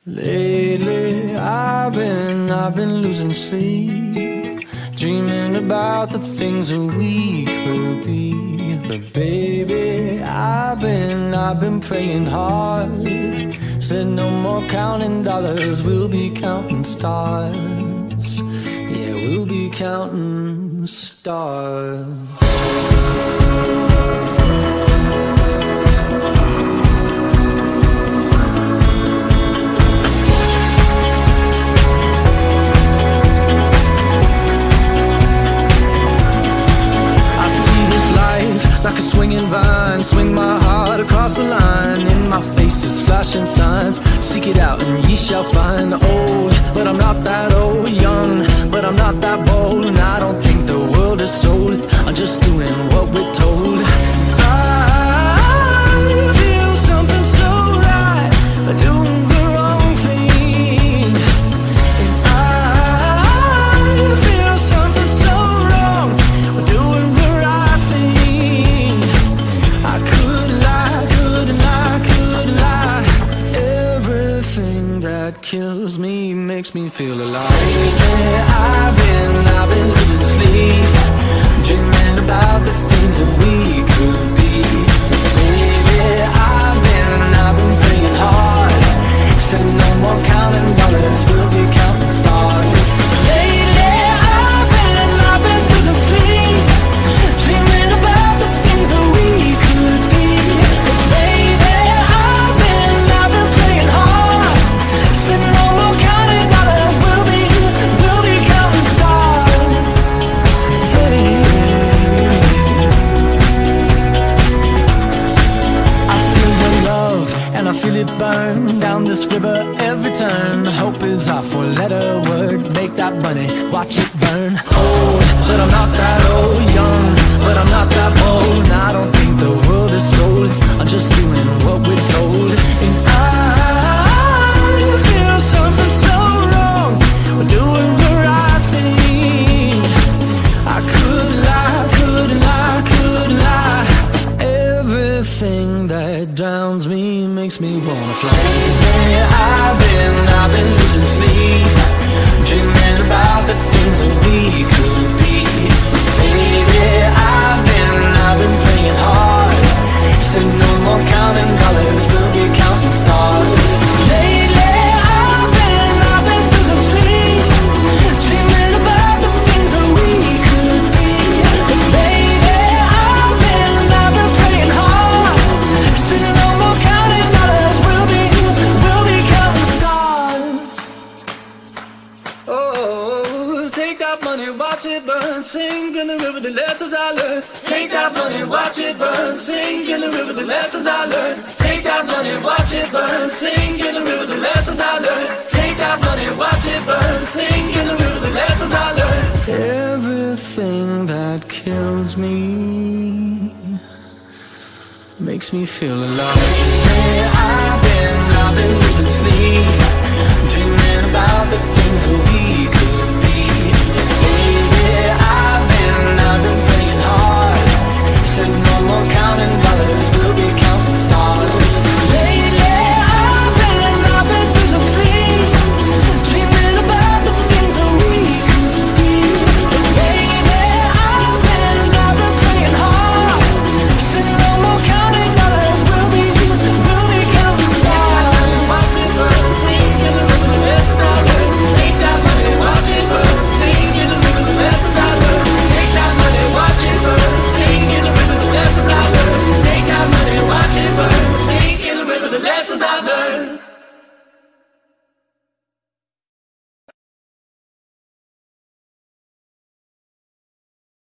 Lately, I've been losing sleep, dreaming about the things that we could be. But baby, I've been praying hard. Said no more counting dollars, we'll be counting stars. Yeah, we'll be counting stars. Like a swinging vine, swing my heart across the line. In my face is flashing signs. Seek it out and ye shall find. Old, but I'm not that old. Young, but I'm not that bold. And I don't think the world is sold. I'm just doing what we're told. I feel something so right, doing the wrong thing. And I feel something so wrong, doing the right thing. I could lie, couldn't lie, could lie. Everything that kills me makes me feel alive. Yeah, I've been losing sleep, dreaming about the things that we could be. Baby, I've been praying hard. Said no more counting dollars, we'll be counting stars. Lately, I've been losing sleep, dreaming about the things that we could be. Baby, I've been praying hard. Said no more counting dollars, we'll be counting stars. Hey. I feel your love and I feel it burn down this river every turn. Hope is our four-letter word. Make that money, watch it burn. Old, but I'm not that old. Young, but I'm not that bold. And I don't think the world is sold. I'm just doing what we're told. And I feel something so wrong, we're doing the right thing. I could lie, couldn't lie, couldn't lie. Everything that drowns me makes me wanna fly. Yeah, I've been losing sleep, dreaming about the things that we could be. Baby, I've been praying hard. Said no more counting dollars, we'll be counting stars. Lately, I've been losing sleep, dreaming about the things that we could be. Baby, I've been praying hard. Said no more counting dollars, we'll be counting stars. Oh, take that money, watch it burn, sink in the river, the lessons I learned. Take that money, watch it burn, sink in the river, the lessons I learned. Take that money, watch it burn, sink in the river, the lessons I learned. Take that money, watch it burn, sink in the river, the lessons I learned. Everything that kills me makes me feel alive. Hey,